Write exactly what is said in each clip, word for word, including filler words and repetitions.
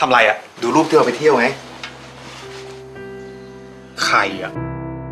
ทำไรอ่ะดูรูปที่เราไปเที่ยวไงใครอ่ะ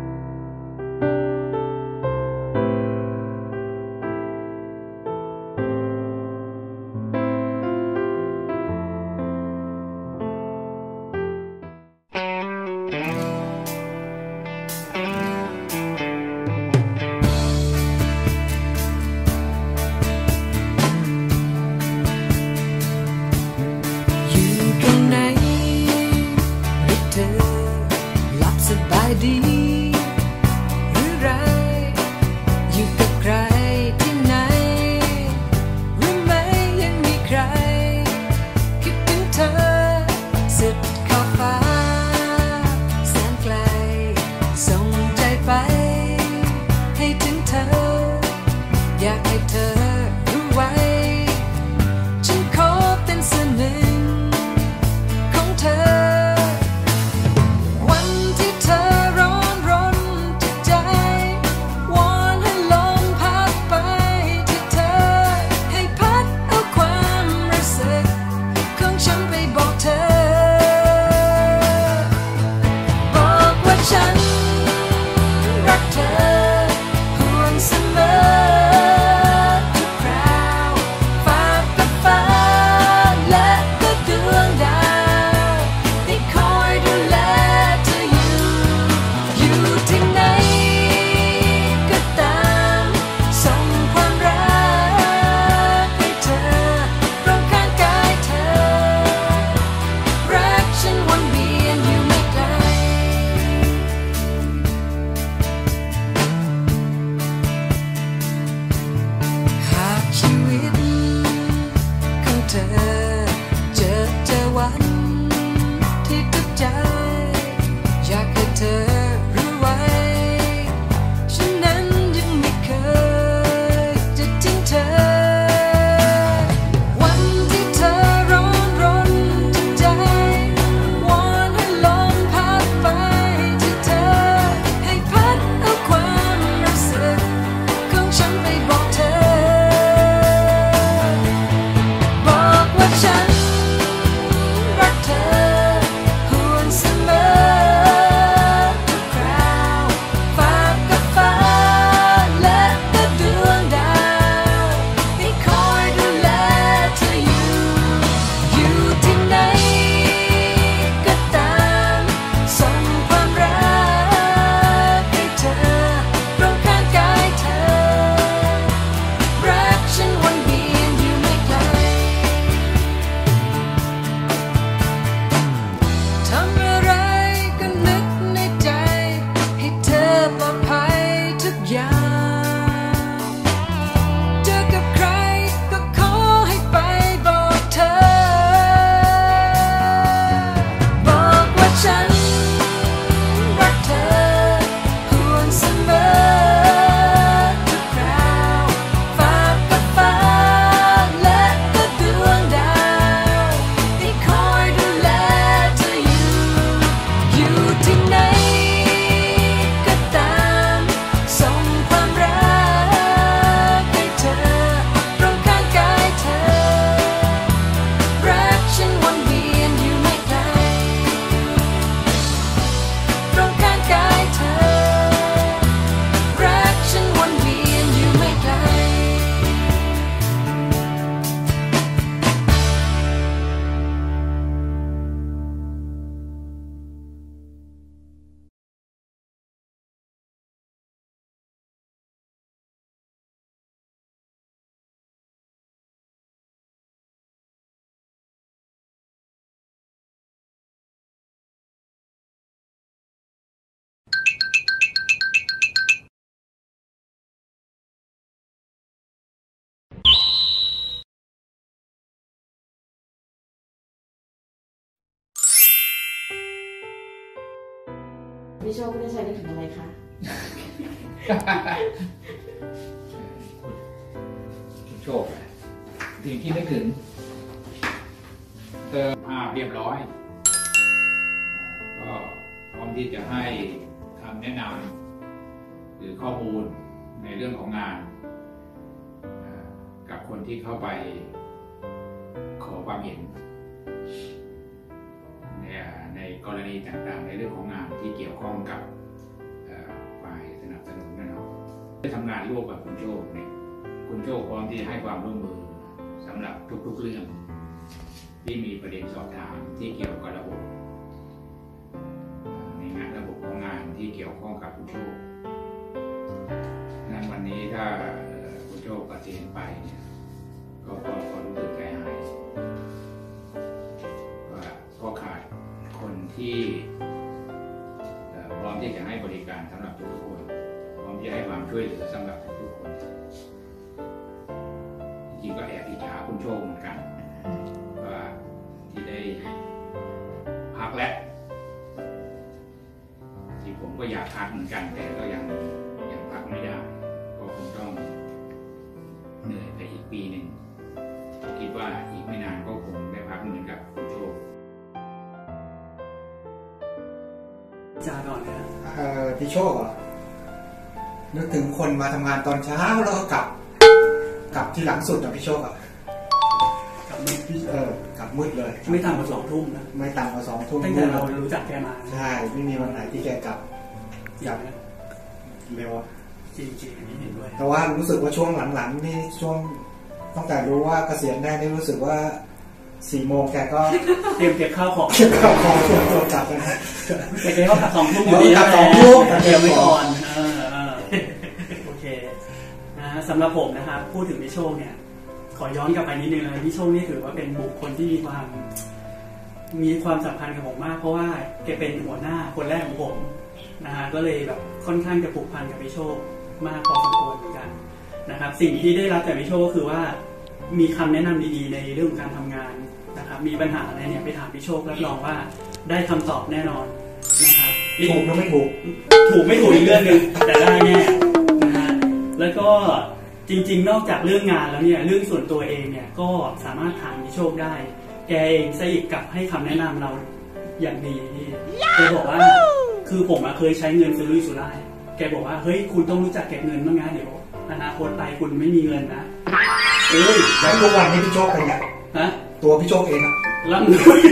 ดีหรือไรอยู่กับใครที่ไหนหรือไม่ยังมีใครคิดถึงเธอสุดขอบฟ้าแสนไกลส่งใจไปให้ถึงเธออยากให้เธอรู้ไว้ฉันขอเป็นส่วนหนึ่งของเธอพี่โชคไม่ได้ใช้ได้ถึงอะไรคะโชคสิ่งที่นึกถึงเติมภาพเรียบร้อยก็พร้อมที่จะให้คำแนะนำหรือข้อมูลในเรื่องของงานกับคนที่เข้าไปขอความเห็นรณีต่างๆในเรื่องของงานที่เกี่ยวข้องกับฝ่ายสนับสนุนนะเนาะได้ทำงานร่วมกับคุณโชคเนี่ยคุณโชคพร้อมที่จะให้ความร่วมมือสำหรับทุกๆเรื่องที่มีประเด็นสอบถามที่เกี่ยวกับระบบในงานระบบของงานที่เกี่ยวข้องกับคุณโชคนั้นวันนี้ถ้าคุณโชคเกษียณไปเนี่ยก็ก็รู้สึกใจหายว่าก็ขาดคนที่พร้อมที่จะให้บริการสำหรับทุกคนพร้อมที่จะให้ความช่วยเหลือสำหรับทุกคนจริงก็แอบอิจฉาคุณโชคเหมือนกันว่าที่ได้พักแล้วที่ผมก็อยากพักเหมือนกันแต่ก็ยังยังพักไม่ได้ก็คงต้องเหนื่อยไปอีกปีหนึ่งคิดว่าอีกไม่นานก็คงได้พักเหมือนกับคุณโชคจ่าก่อนนะเอ่อพี่โชคอ่ะนึกถึงคนมาทำงานตอนเช้าแล้วก็กลับกลับที่หลังสุดอ่ะพี่โชคอ่ะกลับมืดเออกลับมืดเลยไม่ต่ำกว่าสองทุ่มนะไม่ต่ำกว่าสองทุ่มตั้งแต่เรารู้จักแกมาใช่ไม่มีวันไหนที่แกกลับอย่างนี้เร็วจริงๆอันนี้เห็นด้วยแต่ว่ารู้สึกว่าช่วงหลังๆนี่ช่วงตั้งแต่รู้ว่าเกษียณแน่นี่รู้สึกว่าสี่โมงแกก็เตรียมเก็บข้าวของเก็บข้าวของตัวกลับกันแต่แกก็กลับสองทุ่มอยู่ดีนะสองทุ่มเตรียมไว้ก่อนโอเคนะสำหรับผมนะครับพูดถึงพี่โชคเนี่ยขอย้อนกลับไปนิดนึงเลยพี่โชคนี่ถือว่าเป็นบุคคลที่มีความมีความสัมพันธ์กับผมมากเพราะว่าแกเป็นหัวหน้าคนแรกของผมนะฮะก็เลยแบบค่อนข้างจะผูกพันกับพี่โชคมากพอสมควรเหมือนกันนะครับสิ่งที่ได้รับจากพี่โชคก็คือว่ามีคำแนะนำดีๆในเรื่องการทำงานนะครับมีปัญหาอะไรเนี่ยไปถามพี่โชครับรองว่าได้คำตอบแน่นอนนะครับถูกหรือไม่ถูกถูกไม่ถูกอีกเรื่องนึงแต่ได้แน่นะฮะแล้วก็จริงๆนอกจากเรื่องงานแล้วเนี่ยเรื่องส่วนตัวเองเนี่ยก็สามารถถามพี่โชคได้แกเองซะอีกกับให้คำแนะนำเราอย่างดีนี่แกบอกว่าคือผมเคยใช้เงินซื้อลุยสุร่ายแกบอกว่าเฮ้ยคุณต้องรู้จักเก็บเงินบ้างนะเดี๋ยวอนาคตไปคุณไม่มีเงินนะเอ้ยแล้วทุกวันนี้พี่โชคเป็นไงฮะตัวพี่โชคเองอะร่ำรวย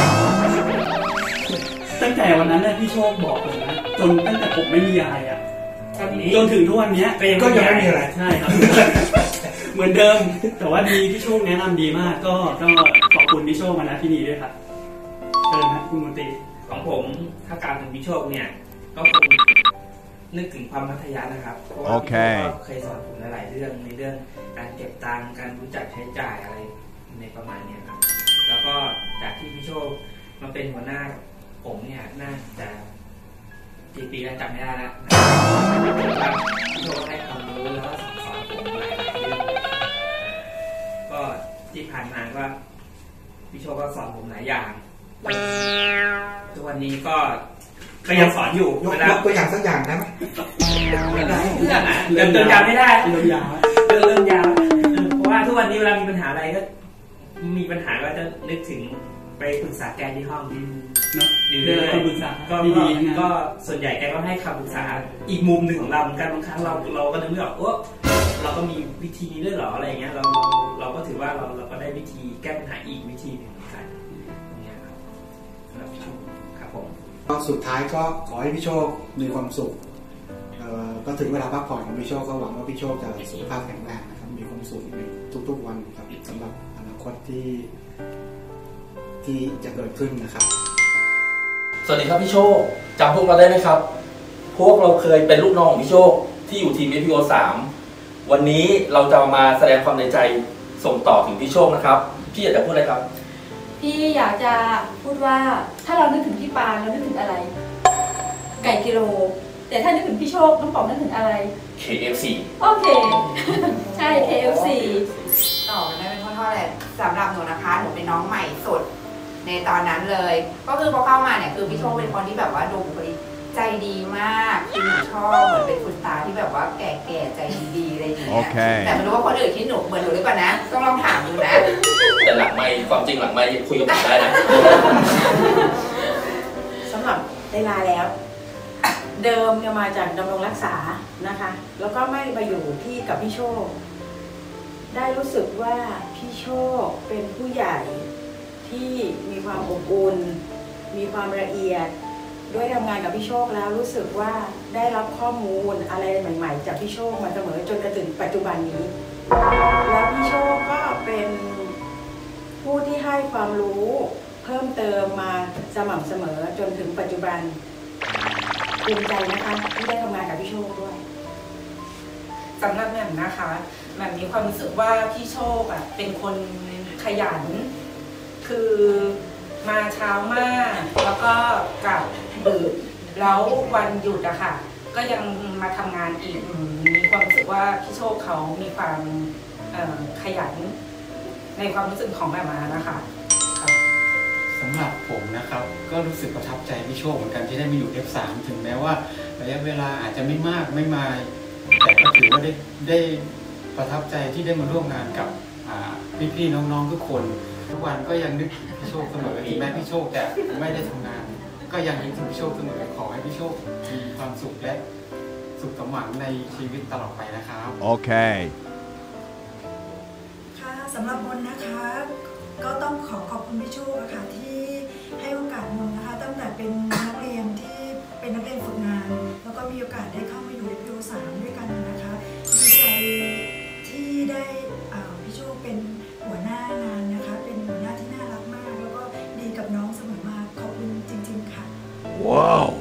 ตั้งแต่วันนั้นเนี่ยพี่โชคบอกผมนะจนตั้งแต่ผมไม่มีอะไรอ่ะจนถึงทุกวันนี้ก็ยังไม่มีอะไรใช่ครับเหมือนเดิมแต่ว่าดีพี่โชคแนะนำดีมากก็ก็ขอบคุณพี่โชคมาณที่นี่ด้วยครับเชิญนะคุณมนตรีของผมถ้าการถึงพี่โชคเนี่ยก็คงนึกถึงความมัธยัสถ์นะครับเพราะว่าพี่โชคก็เคยสอนผมหลายๆเรื่องในเรื่องการเก็บตังค์การรู้จักใช้จ่ายอะไรในประมาณนี้ครับแล้วก็จากที่พี่โชคมาเป็นหัวหน้าผมเนี่ยน่าจะกี่ปีแล้วจำไม่ได้แล้วพี่โชคให้ความรู้แล้วก็สอนผมหลายๆเรื่องก็ที่ผ่านมาก็พี่โชคก็สอนผมหลายอย่างทุกวันนี้ก็ก็ยังสอนอยู่ยกตัวอย่างสักอย่างได้ไหมไม่ได้เรื่องอ่ะเรื่องยาวไม่ได้เรื่องยาวเรื่องเรื่องยาวเพราะว่าทุกวันนี้เวลามีปัญหาอะไรก็มีปัญหาก็จะนึกถึงไปปรึกษาแกที่ห้องเนาะเรื่อยๆปรึกษาก็ก็ส่วนใหญ่แกก็ให้คำปรึกษาอีกมุมหนึ่งของเราเหมือนกันบางครั้งเราเราก็นึกไม่ออกว่าเราก็มีวิธีด้วยหรออะไรอย่างเงี้ยเราเราก็ถือว่าเราเราก็ได้วิธีแก้ปัญหาอีกวิธีหนึ่งเหมือนกันอย่างเงี้ยครับครับผมก็สุดท้ายก็ขอให้พี่โชคมีความสุขก็ถึงเวลาพักผ่อนของพี่โชคก็หวังว่าพี่โชคจะสุขภาพแข็งแรงนะครับมีความสุขในทุกๆวันครับสำหรับอนาคตที่ที่จะเกิดขึ้นนะครับสวัสดีครับพี่โชคจำพวกเราได้ไหมครับพวกเราเคยเป็นลูกน้องของพี่โชคที่อยู่ทีม เอฟ พี โอ สาม วันนี้เราจะมาแสดงความในใจส่งต่อถึงพี่โชคนะครับพี่อยากจะพูดอะไรครับพี่อยากจะพูดว่าถ้าเรานึกถึงพี่ปานเรานึกถึงอะไรไก่กิโลแต่ถ้านึกถึงพี่โชคน้องป๋องนึกถึงอะไรเค เอฟ ซีโอเคใช่ เค เอฟ ซีต่อกันได้เป็นข้อๆเลยสำหรับหนูนะคะหนูเป็นน้องใหม่สุดในตอนนั้นเลยก็คือพอเข้ามาเนี่ยคือพี่โชคเป็นคนที่แบบว่าดูบุคลิกใจดีมากคือหนูชอบเหมือนเป็นคุณตาที่แบบว่าแก่ๆใจดีๆอะไรอย่างเงี้ยแต่ไม่รู้ว่าคนอื่นคิดหนูเหมือนหนูหรือเปล่านะต้องลองถามดูนะแต่หลังไม่ความจริงหลังไม่คุยกับผมได้นะสำหรับเวลาแล้วเดิมเนี่ยมาจากดำรงรักษานะคะแล้วก็ไม่มาอยู่ที่กับพี่โชคได้รู้สึกว่าพี่โชคเป็นผู้ใหญ่ที่มีความอบอุ่นมีความละเอียดด้วยทำงานกับพี่โชคแล้วรู้สึกว่าได้รับข้อมูลอะไรใหม่ๆจากพี่โชคมาเสมอจนกระทั่งปัจจุบันนี้แล้วพี่โชคก็เป็นผู้ที่ให้ความรู้เพิ่มเติมมาสม่ำเสมอจนถึงปัจจุบันภูมิใจนะคะที่ได้ทำงานกับพี่โชคด้วยสำหรับแหม่มนะคะแหม่มมีความรู้สึกว่าพี่โชคอ่ะเป็นคนขยันคือมาเช้ามากแล้วก็กลับดึกแล้ววันหยุดอะค่ะก็ยังมาทำงานอีกมีความรู้สึกว่าพี่โชคเขามีความขยันในความรู้สึกของแหม่มนะคะสำหรับผมนะครับก็รู้สึกประทับใจพี่โชคเหมือนกันที่ได้มาอยู่ เอฟ สาม ถึงแม้ว่าระยะเวลาอาจจะไม่มากไม่มาแต่ก็ถือว่าได้ได้ประทับใจที่ได้มาร่วมงานกับพี่ๆน้องๆทุกคนทุกวันก็ยังนึกถึงพี่โชคเสมอถึงแม้พี่โชคจะไม่ได้ทำงานก็ยังนึกถึงพี่โชคเสมอขอให้พี่โชคมีความสุขและสุขสมหวังในชีวิตตลอดไปนะครับโอเคค่ะสำหรับบนนะคะก็ต้องขอขอบคุณพี่โชคค่ะที่ให้โอกาสนนนะคะตั้งแต่เป็นนักเรียนที่เป็นนักเรียนฝึกงานแล้วก็มีโอกาสได้เข้ามาอยู่ในปีสามด้วยกันนะคะดีใจที่ได้พี่โชคเป็นหัวหน้างานนะคะเป็นหัวหน้าที่น่ารักมากแล้วก็ดีกับน้องเสมอมาขอบคุณจริงๆค่ะว้าว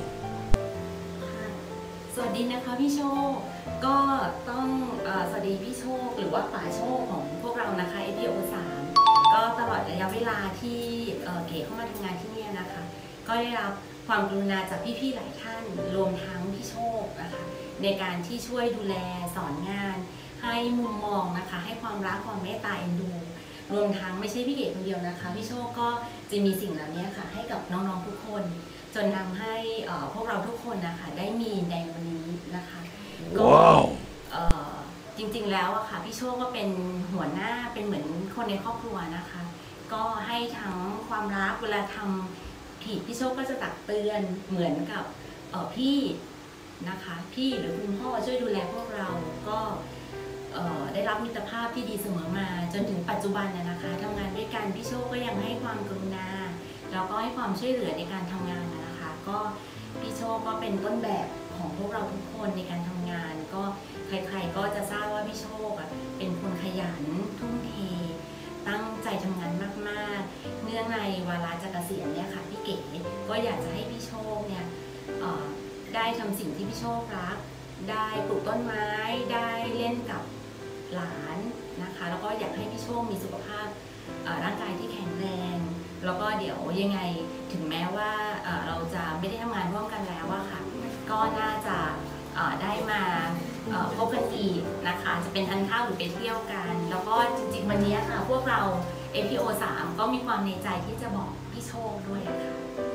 สวัสดีนะคะพี่โชคก็ต้องสวัสดีพี่โชคหรือว่าป๋าโชคของพวกเรานะคะ เอ พี โอ สาม ก็ตลอดระยะเวลาที่เก๋เข้ามาทำงานที่นี่นะคะก็ได้รับความกรุณาจากพี่ๆหลายท่านรวมทั้งพี่โชคนะคะในการที่ช่วยดูแลสอนงานให้มุมมองนะคะให้ความรักความเมตตาเอ็นดูรวมทั้งไม่ใช่พี่เก๋คนเดียวนะคะพี่โชคก็จะมีสิ่งเหล่านี้ค่ะให้กับน้องๆทุกคนจนทำให้พวกเราทุกคนนะคะได้มีในวันนี้นะคะก็ wow. จริงๆแล้วอะค่ะพี่โชคก็เป็นหัวหน้าเป็นเหมือนคนในครอบครัวนะคะก็ให้ทั้งความรักเวลาทำผิดพี่โชคก็จะตักเตือนเหมือนกับพี่นะคะพี่หรือคุณพ่อช่วยดูแลพวกเราก็ได้รับมิตรภาพที่ดีเสมอมาจนถึงปัจจุบันนะคะทำงานด้วยกันพี่โชคก็ยังให้ความกรุณาแล้วก็ให้ความช่วยเหลือในการทำงานนะคะก็พี่โชคก็เป็นต้นแบบของพวกเราทุกคนในการทำงานก็ใครๆก็จะทราบว่าพี่โชคเป็นคนขยันทุ่มเทตั้งใจทำงานมากๆเนื่องในวาระจะเกษียณเนี่ยค่ะพี่เก๋ก็อยากจะให้พี่โชคเนี่ยได้ทำสิ่งที่พี่โชครักได้ปลูกต้นไม้ได้เล่นกับหลานนะคะแล้วก็อยากให้พี่โชคมีสุขภาพร่างกายที่แข็งแรงแล้วก็เดี๋ยวยังไงถึงแม้ว่าเราจะไม่ได้ทำงานร่วมกันแล้วอะค่ะก็น่าจะได้มาพบกันอีกนะคะจะเป็นทานข้าวหรือไปเที่ยวกันแล้วก็จริงๆวันนี้ค่ะพวกเรา เอ พี โอ สาม ก็มีความในใจที่จะบอกพี่โชคด้วยค่ะ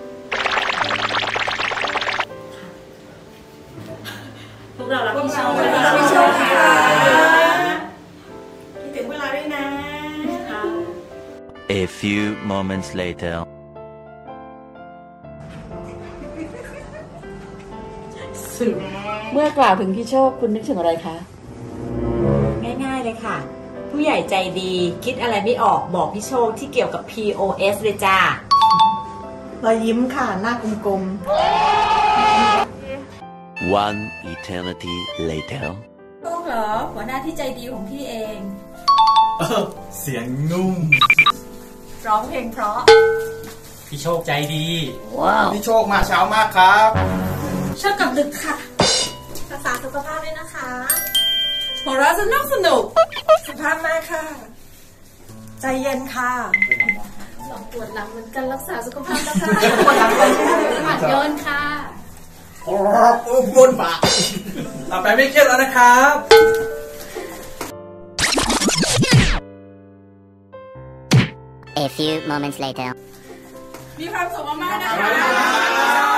พวกเรารักพี่โชคพี่โชคค่ะคิดถึงเวลาด้วยนะ A few moments later เมื่อกล่าวถึงพี่โชคคุณนึกถึงอะไรคะง่ายๆเลยค่ะผู้ใหญ่ใจดีคิดอะไรไม่ออกบอกพี่โชคที่เกี่ยวกับ พี โอ เอส เลยจ้ารอยยิ้มค่ะหน้ากลมๆ One eternity later โชคเหรอหัวหน้าที่ใจดีของพี่เองเสียงนุ่มร้องเพลงเพราะพี่โชคใจดีว้าวพี่โชคมาเช้ามากครับชอบกลับดึกค่ะรักษาสุขภาพด้วยนะคะหัวเราะสนุกสนุกสุขภาพมากค่ะใจเย็นค่ะลองปวดหลังเหมือนกันรักษาสุขภาพนะคะปวดหลังเลยหมัดโยนค่ะโอ้โหบนปากต่อไปไม่เครียดแล้วนะครับ A few moments later มีความสุขมากๆนะคะ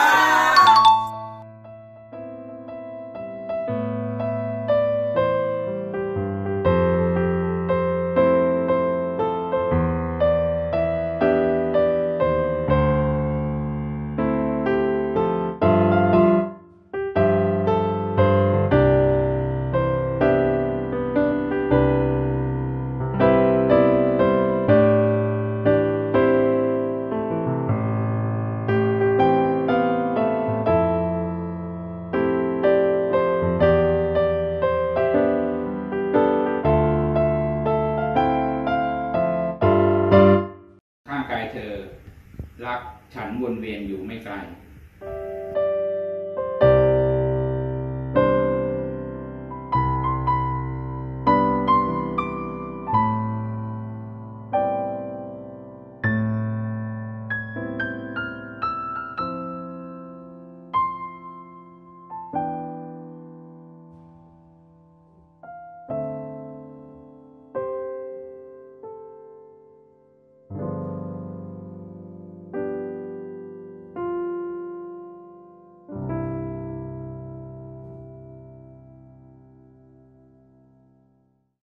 ฉันวนเวียนอยู่ไม่ไกล